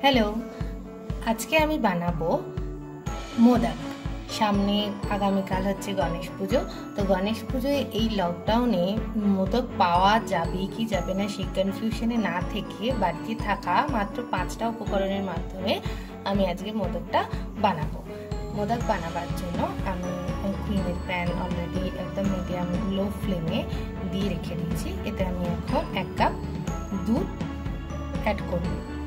Hello, আজকে আমি বানাবো মোদক। সামনে আগামীকাল হচ্ছে গণেশ পুজো। তো গণেশ পুজোয় এই লকডাউনে মোদক পাওয়া যাবে কি যাবে না সেই কনফিউশনে না থেকে বাড়িতে থাকা মাত্র 5টা উপকরণের মাধ্যমে আমি আজকে মোদকটা বানাবো। মোদক বানাবার জন্য আমি ক্রিমের প্যান অলরেডি একদম মিডিয়াম লো ফ্লেমে দিয়ে রেখে দিয়েছি। এতে আমি এখন 1 কাপ দুধ অ্যাড করব।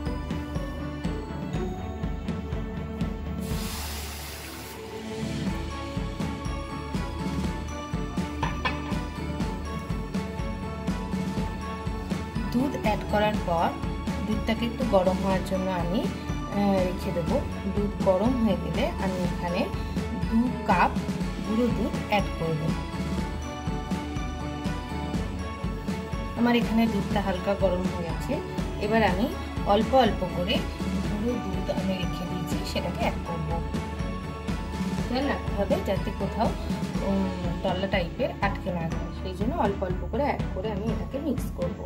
দুধ অ্যাড করার পর দুধটাকে একটু গরম হওয়ার জন্য আমি রেখে দেবো। দুধ গরম হয়ে গেলে আমি এখানে 2 কাপ গুঁড়ো দুধ অ্যাড করব। আমার এখানে দুধটা হালকা গরম হয়ে গেছে। এবার আমি অল্প অল্প করে গুঁড়ো দুধ আমি রেখে দিয়েছি সেটাকে অ্যাড করব। খেয়াল রাখতে হবে যাতে কোথাও টল্লা টাইপের আটকে না যায়, সেই জন্য অল্প অল্প করে অ্যাড করে আমি এটাকে মিক্স করব।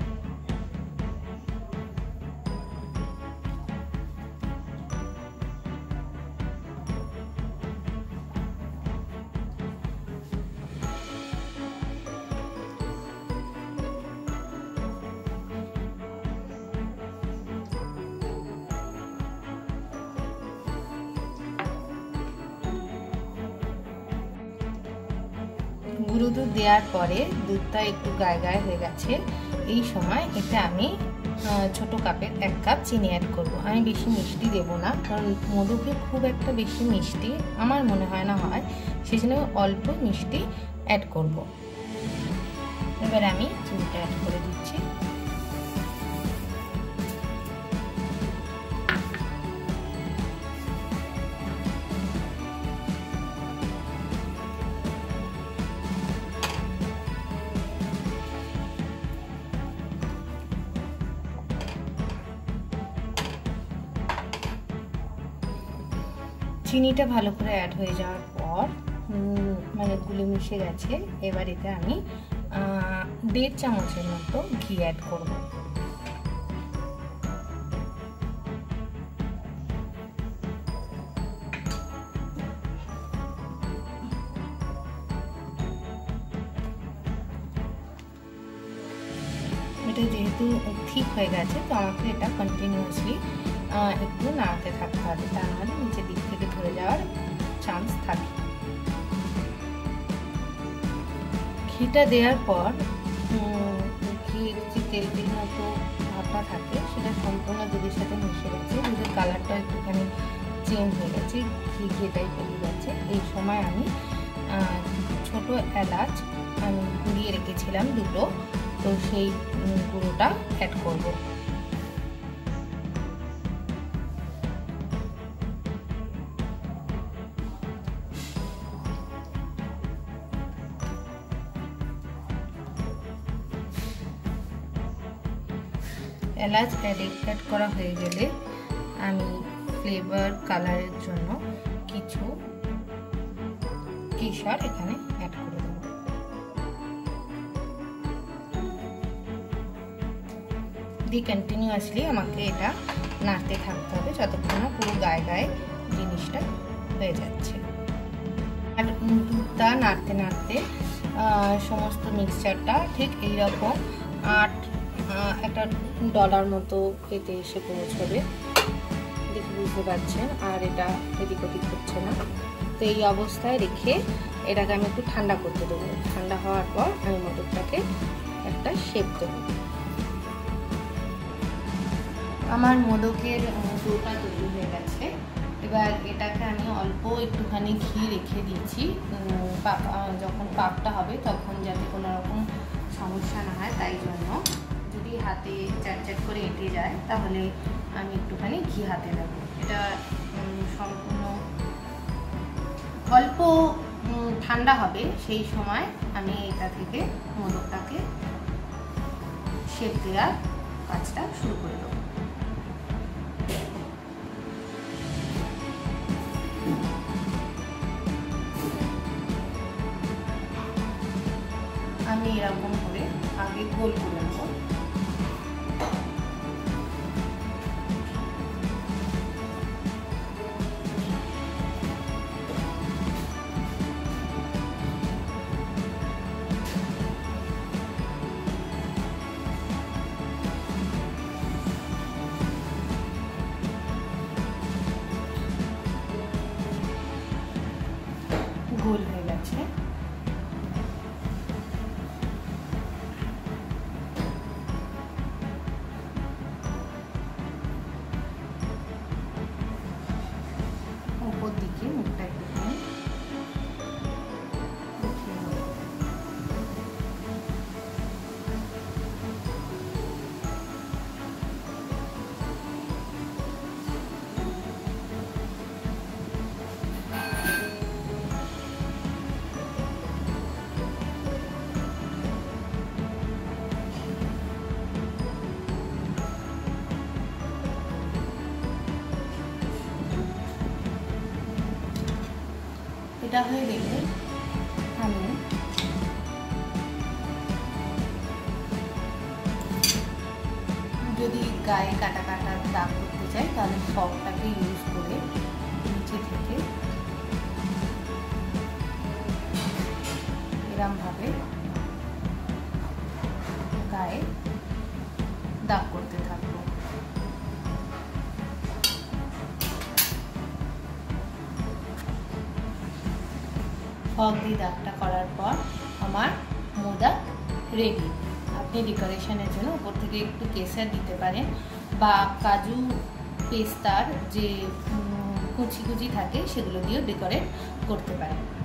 গুঁড়ো দুধ দেওয়ার পরে দুধটা একটু গায়ে গায়ে হয়ে গেছে। এই সময় এতে আমি ছোট কাপের 1 কাপ চিনি অ্যাড করব। আমি বেশি মিষ্টি দেবো না, কারণ মোদকে খুব একটা বেশি মিষ্টি আমার মনে হয় না হয়, সেই জন্য অল্প মিষ্টি অ্যাড করব। এবার আমি চিনিটা অ্যাড করে দিচ্ছি। চিনিটা ভালো করে অ্যাড হয়ে যাওয়ার পর মানে গুলে মিশে গেছে। এবার এতে আমি 1.5 চামচের মতো ঘি অ্যাড করব। এটা যেহেতু ঠিক হয়ে গেছে, তো আমাকে এটা কন্টিনিউয়াসলি একটু নাড়াতে থাকতে হবে, তা নাহলে নিচের দিক থেকে ধরে যাওয়ার চান্স থাকে। ঘিটা দেওয়ার পর ঘির যে তেল তেল মতো ভাবটা থাকে সেটা সম্পূর্ণ দুধের সাথে মিশে গেছে। দুধের কালারটা একটুখানি চেঞ্জ হয়ে গেছে, ঘি ঘিটাই পেরিয়ে যাচ্ছে। এই সময় আমি ছোট এলাচ আমি গুঁড়িয়ে রেখেছিলাম 2টো, তো সেই গুঁড়োটা অ্যাড করব। এলাচ অ্যাড করা হয়ে গেলে আমি ফ্লেভার কালারের জন্য কিছু কেশর এখানে অ্যাড করে দেব। দিয়ে কন্টিনিউয়াসলি আমাকে এটা নাড়তে থাকতে হবে যতক্ষণ না পুরো গায়ে গায়ে জিনিসটা হয়ে যাচ্ছে। আর দুধটা নাড়তে নাড়তে সমস্ত মিক্সচারটা ঠিক এইরকম একটা ডলার মতো এতে এসে পৌঁছবে, দেখে বুঝতে পারছেন। আর এটা এদিক ওদিক হচ্ছে না। তো এই অবস্থায় রেখে এটাকে আমি একটু ঠান্ডা করতে দেবো। ঠান্ডা হওয়ার পর আমি মোদকটাকে একটা শেপ দেবো। আমার মোদকের ডোটা তৈরি হয়ে গেছে। এবার এটাকে আমি অল্প একটুখানি ঘি রেখে দিয়েছি, যখন পাকটা হবে তখন যাতে কোনো রকম সমস্যা না হয়, তাই জন্য যদি হাতে চ্যাট করে এঁটে যায় তাহলে আমি একটুখানি ঘি হাতে দেবো। এটা সম্পূর্ণ অল্প ঠান্ডা হবে, সেই সময় আমি এটা থেকে মোদকটাকে শেপ দেওয়ার কাজটা শুরু করে দেবো। আমি এরকম করে আগে গোল করে নেব। এটা হয়ে গেলে আমি যদি গায়ে কাটা কাটা দাগ করতে চাই তাহলে ফর্কটাকে ইউজ করে নিচে থেকে এরমভাবে গায়ে দাগ করতে থাকবো। ফর্ক দিয়ে দাগটা করার পর আমার মোদক রেডি। আপনি ডেকোরেশনের জন্য উপর থেকে একটু কেশর দিতে পারেন বা কাজু পেস্তার যে কুচি কুচি থাকে সেগুলো দিয়েও ডেকোরেট করতে পারেন।